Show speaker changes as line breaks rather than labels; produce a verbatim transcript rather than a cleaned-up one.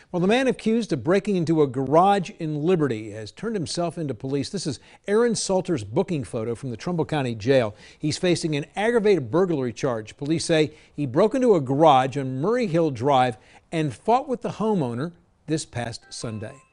Well, the man accused of breaking into a garage in Liberty has turned himself into police. This is Aaron Salter's booking photo from the Trumbull County Jail. He's facing an aggravated burglary charge. Police say he broke into a garage on Murray Hill Drive and fought with the homeowner this past Sunday.